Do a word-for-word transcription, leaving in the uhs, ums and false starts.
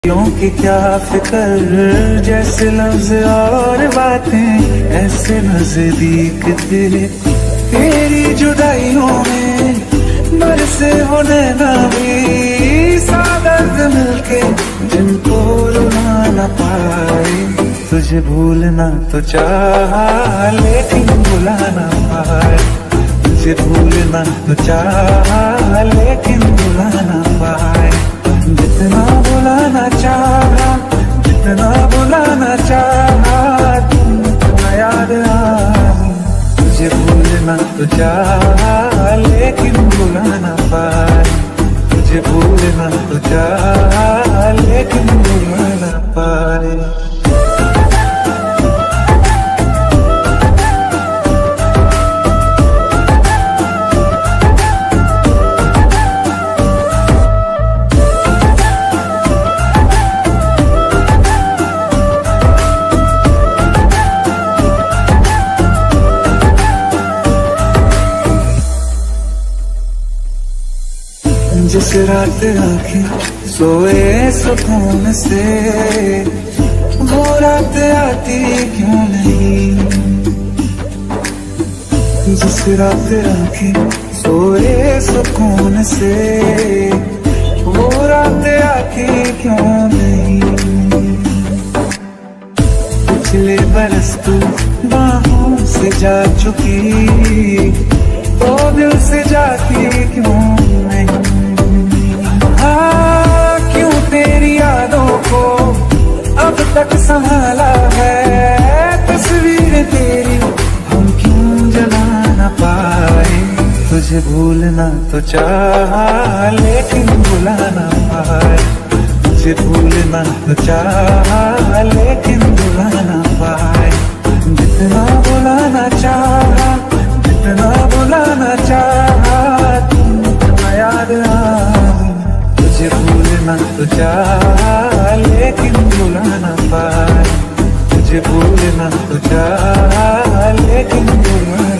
क्यों कि क्या फिक्र, जैसे लफ्ज और बातें ऐसे नजदीक थे। तेरी जुदाइयों में बरसे वो नैना भी सादर्द मिलके जिनको रुला न पाए। तुझे भूलना तो चाहा लेकिन भुला न पाए। तुझे भूलना तो चाहा लेकिन भुला न पाए। जितना बुलाना चाहा, जितना बुलाना चाहा, तुम याद आई। तुझे भूलना तो चाहा लेकिन भुला ना पाए। तुझे भूलना तो चाहा लेकिन भुला ना पाए। जिस रात आंखें सोए सुकून से वो रात आती क्यों नहीं। जिस रात आंखें सोए सुकून से वो रात आती क्यों नहीं। पिछले बरस तू बाहों से जा चुकी तो दिल से जाती क्यों नहीं। हाँ, क्यों तेरी यादों को अब तक संभाला है तस्वीर तेरी हम क्यों जला न पाए। तुझे भूलना तो चाहा लेकिन भुला न पाए। तुझे भूलना तो चाहा लेकिन भुला न पाए। जितना बुलाना चाहा, जितना बुलाना चाहा, तुम याद आई। तुझे भूलना तो चाहा लेकिन भुला ना पाए। तुझे भूलना तो चाहा लेकिन भुला